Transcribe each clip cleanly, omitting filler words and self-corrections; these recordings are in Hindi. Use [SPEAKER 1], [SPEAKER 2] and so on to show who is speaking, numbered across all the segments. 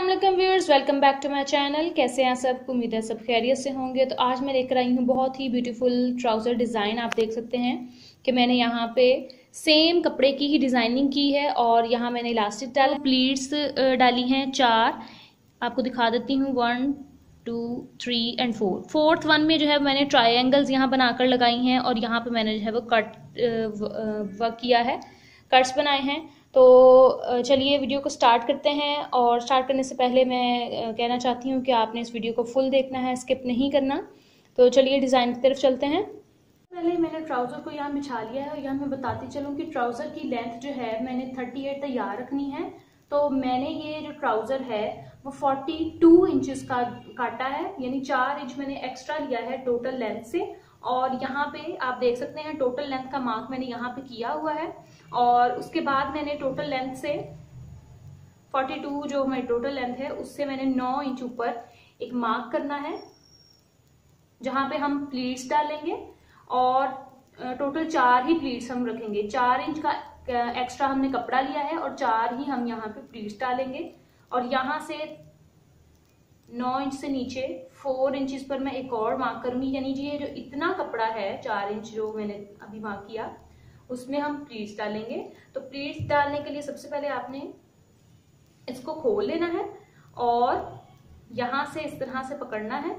[SPEAKER 1] अस्सलाम वालेकुम viewers, welcome back to my channel. कैसे हैं सब? उम्मीद है सब खैरियत से होंगे। तो आज मैं लेकर आई हूँ बहुत ही ब्यूटीफुल ट्राउज़र डिज़ाइन। आप देख सकते हैं कि मैंने यहाँ पे सेम कपड़े की ही डिज़ाइनिंग की है और यहाँ मैंने इलास्टिक डाला, प्लीट्स डाली हैं 4। आपको दिखा देती हूँ 1 2 3 एंड 4। फोर्थ वन में जो है मैंने ट्रायंगल्स यहाँ बनाकर लगाई हैं और यहाँ पे मैंने जो है वो कट वर्क किया है, कट्स बनाए हैं। तो चलिए वीडियो को स्टार्ट करते हैं। और स्टार्ट करने से पहले मैं कहना चाहती हूँ कि आपने इस वीडियो को फुल देखना है, स्किप नहीं करना। तो चलिए डिज़ाइन की तरफ चलते हैं। पहले मैंने ट्राउज़र को यहाँ बिछा लिया है और यहाँ मैं बताती चलूँ कि ट्राउज़र की लेंथ जो है मैंने 38 तैयार रखनी है। तो मैंने ये जो ट्राउज़र है वो 42 इंचेस का काटा है, यानी 4 इंच मैंने एक्स्ट्रा लिया है टोटल लेंथ से। और यहाँ पे आप देख सकते हैं टोटल लेंथ का मार्क मैंने यहाँ पे किया हुआ है। और उसके बाद मैंने टोटल लेंथ से 42 जो हमारी टोटल लेंथ है उससे मैंने 9 इंच ऊपर एक मार्क करना है, जहाँ पे हम प्लीट्स डालेंगे। और टोटल 4 ही प्लीट्स हम रखेंगे। 4 इंच का एक्स्ट्रा हमने कपड़ा लिया है और 4 ही हम यहाँ पे प्लीट्स डालेंगे। और यहाँ से 9 इंच से नीचे 4 इंचेस पर मैं एक और मार्क करूंगी, यानी ये जो इतना कपड़ा है 4 इंच जो मैंने अभी मार्क किया उसमें हम प्लीट्स डालेंगे। तो प्लीट्स डालने के लिए सबसे पहले आपने इसको खोल लेना है और यहां से इस तरह से पकड़ना है।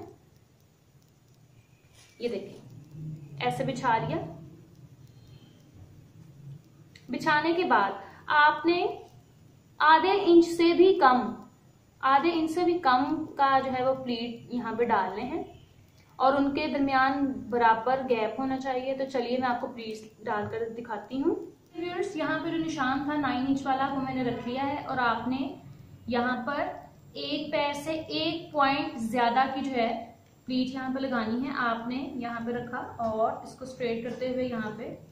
[SPEAKER 1] ये देखिए ऐसे बिछा लिया। बिछाने के बाद आपने आधे इंच से भी कम का जो है वो प्लीट यहाँ पे डालने हैं और उनके दरमियान बराबर गैप होना चाहिए। तो चलिए मैं आपको प्लीट्स डालकर दिखाती हूँ। व्यूअर्स, यहाँ पे जो निशान था 9 इंच वाला वो मैंने रख लिया है और आपने यहाँ पर एक पैर से 1 पॉइंट ज्यादा की जो है प्लीट यहाँ पे लगानी है। आपने यहाँ पे रखा और इसको स्ट्रेट करते हुए यहाँ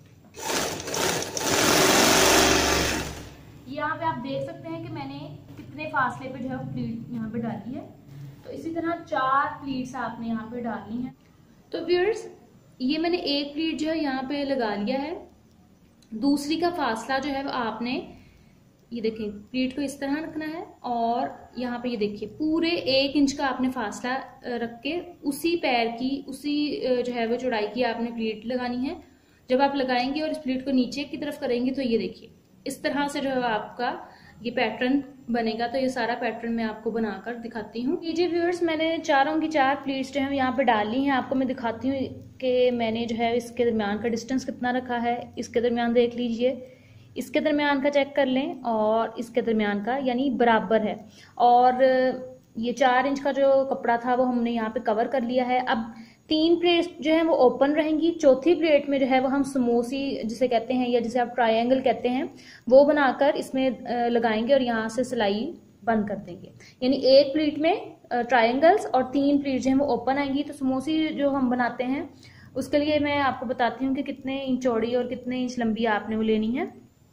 [SPEAKER 1] पे आप देख सकते हैं कि मैंने कितने फासले पे जो है प्लीट यहाँ पे डाली है। तो इसी तरह 4 प्लीट्स आपने यहाँ पे डालनी है। तो व्यूअर्स, ये मैंने एक प्लीट जो है यहाँ पे लगा लिया है। दूसरी का फासला जो है वो आपने ये देखिए प्लीट को इस तरह रखना है और यहाँ पे ये देखिए पूरे 1 इंच का आपने फासला रख के उसी पैर की उसी जो है वो चौड़ाई की आपने प्लीट लगानी है। जब आप लगाएंगे और इस प्लीट को नीचे की तरफ करेंगे तो ये देखिए इस तरह से जो है आपका ये पैटर्न बनेगा। तो ये सारा पैटर्न मैं आपको बनाकर दिखाती हूँ। लीजिए व्यूअर्स, मैंने चारों की 4 प्लीट्स जो है यहाँ पे डाली हैं। आपको मैं दिखाती हूँ कि मैंने जो है इसके दरमियान का डिस्टेंस कितना रखा है। इसके दरमियान देख लीजिए, इसके दरमियान का चेक कर लें और इसके दरमियान का, यानी बराबर है। और ये 4 इंच का जो कपड़ा था वो हमने यहाँ पे कवर कर लिया है। अब 3 प्लेट जो है वो ओपन रहेंगी। चौथी प्लेट में जो है वो हम समोसी जिसे कहते हैं या जिसे आप ट्रायंगल कहते हैं वो बनाकर इसमें लगाएंगे और यहाँ से सिलाई बंद कर देंगे। यानी एक प्लेट में ट्रायंगल्स और 3 प्लेट जो है वो ओपन आएंगी। तो समोसी जो हम बनाते हैं उसके लिए मैं आपको बताती हूँ कि कितने इंच चौड़ी और कितने इंच लंबी आपने वो लेनी है।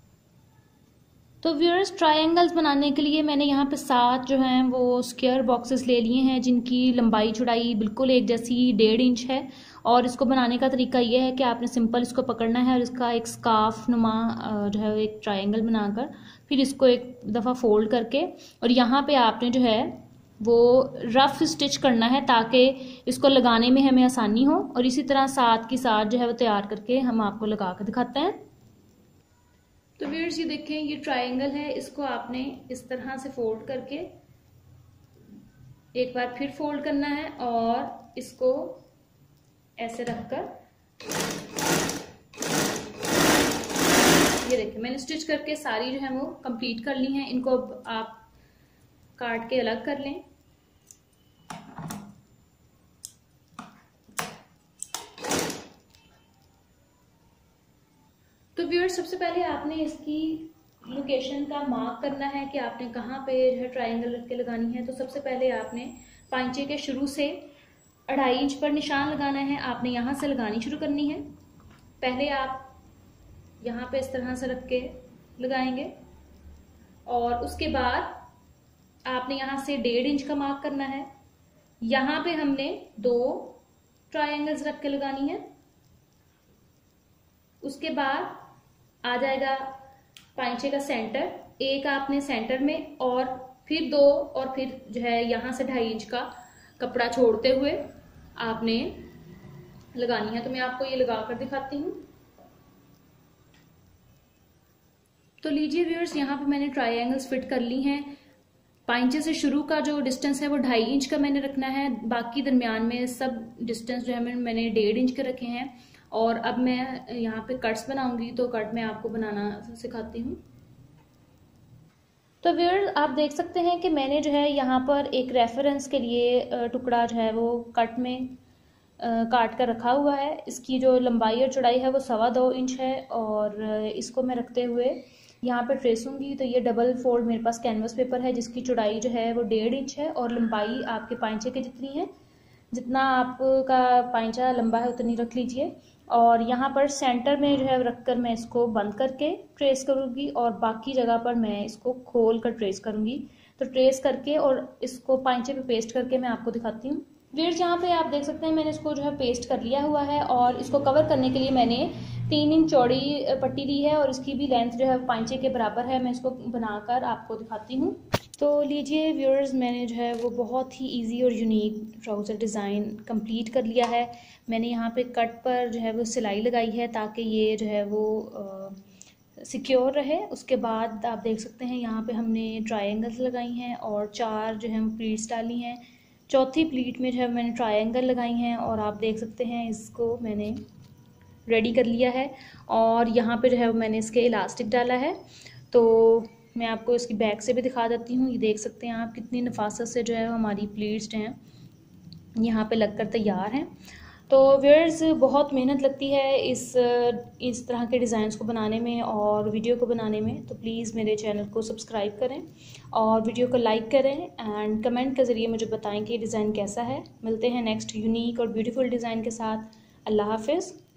[SPEAKER 1] तो व्यूअर्स, ट्रायंगल्स बनाने के लिए मैंने यहाँ पे 7 जो हैं वो स्क्वायर बॉक्सेस ले लिए हैं जिनकी लंबाई चौड़ाई बिल्कुल एक जैसी 1.5 इंच है। और इसको बनाने का तरीका ये है कि आपने सिंपल इसको पकड़ना है और इसका एक स्कार्फ नुमा जो है एक ट्रायंगल बनाकर फिर इसको एक दफ़ा फोल्ड करके और यहाँ पे आपने जो है वो रफ स्टिच करना है ताकि इसको लगाने में हमें आसानी हो। और इसी तरह 7 की 7 जो है वो तैयार करके हम आपको लगा कर दिखाते हैं। तो व्यूअर्स, ये देखें ये ट्रायंगल है, इसको आपने इस तरह से फोल्ड करके एक बार फिर फोल्ड करना है और इसको ऐसे रखकर ये देखिए मैंने स्टिच करके सारी जो है वो कंप्लीट कर ली हैं। इनको आप काट के अलग कर लें। तो व्यूअर्स, सबसे पहले आपने इसकी लोकेशन का मार्क करना है कि आपने कहाँ पे जो है ट्रायंगल रख के लगानी है। तो सबसे पहले आपने पांचे के शुरू से 2.5 इंच पर निशान लगाना है। आपने यहाँ से लगानी शुरू करनी है। पहले आप यहाँ पे इस तरह से रख के लगाएंगे और उसके बाद आपने यहाँ से 1.5 इंच का मार्क करना है। यहाँ पे हमने 2 ट्रायंगल्स रख के लगानी है। उसके बाद आ जाएगा पांचे का सेंटर, एक आपने सेंटर में और फिर 2 और फिर जो है यहाँ से 2.5 इंच का कपड़ा छोड़ते हुए आपने लगानी है। तो मैं आपको ये लगा कर दिखाती हूँ। तो लीजिए व्यूअर्स, यहाँ पे मैंने ट्रायंगल्स फिट कर ली हैं। पाइंचे से शुरू का जो डिस्टेंस है वो 2.5 इंच का मैंने रखना है, बाकी दरमियान में सब डिस्टेंस जो है मैंने 1.5 इंच के रखे हैं। और अब मैं यहाँ पे कट्स बनाऊंगी, तो कट मैं आपको बनाना सिखाती हूँ। तो व्यूअर्स आप देख सकते हैं कि मैंने जो है यहाँ पर एक रेफरेंस के लिए टुकड़ा जो है वो कट में काट कर रखा हुआ है। इसकी जो लंबाई और चौड़ाई है वो 2.25 इंच है, और इसको मैं रखते हुए यहाँ पर ट्रेसूंगी। तो ये डबल फोल्ड मेरे पास कैनवस पेपर है जिसकी चौड़ाई जो है वो 1.5 इंच है, और लंबाई आपके पाइंचे की जितनी है, जितना आपका पाइंचा लंबा है उतनी रख लीजिए। और यहाँ पर सेंटर में जो है रखकर मैं इसको बंद करके ट्रेस करूँगी, और बाकी जगह पर मैं इसको खोल कर ट्रेस करूँगी। तो ट्रेस करके और इसको पाइंचे पे पेस्ट करके मैं आपको दिखाती हूँ। व्यूअर्स यहाँ पे आप देख सकते हैं मैंने इसको जो है पेस्ट कर लिया हुआ है, और इसको कवर करने के लिए मैंने 3 इंच चौड़ी पट्टी ली है, और इसकी भी लेंथ जो है पाइंचे के बराबर है। मैं इसको बनाकर आपको दिखाती हूँ। तो लीजिए व्यूअर्स, मैंने जो है वो बहुत ही इजी और यूनिक ट्राउज़र डिज़ाइन कंप्लीट कर लिया है। मैंने यहाँ पे कट पर जो है वो सिलाई लगाई है ताकि ये जो है वो सिक्योर रहे। उसके बाद आप देख सकते हैं यहाँ पे हमने ट्रायंगल्स लगाई हैं और 4 जो है प्लीट्स डाली हैं। चौथी प्लीट में जो है मैंने ट्रायंगल लगाई हैं, और आप देख सकते हैं इसको मैंने रेडी कर लिया है। और यहाँ पे जो है मैंने इसके इलास्टिक डाला है। तो मैं आपको इसकी बैक से भी दिखा देती हूँ। ये देख सकते हैं आप कितनी नफासत से जो है हमारी प्लीट्स हैं यहाँ पे लगकर तैयार हैं। तो व्यूअर्स बहुत मेहनत लगती है इस तरह के डिज़ाइंस को बनाने में और वीडियो को बनाने में। तो प्लीज़ मेरे चैनल को सब्सक्राइब करें और वीडियो को लाइक करें, एंड कमेंट के ज़रिए मुझे बताएं कि डिज़ाइन कैसा है। मिलते हैं नेक्स्ट यूनिक और ब्यूटीफुल डिज़ाइन के साथ। अल्लाह हाफिज़।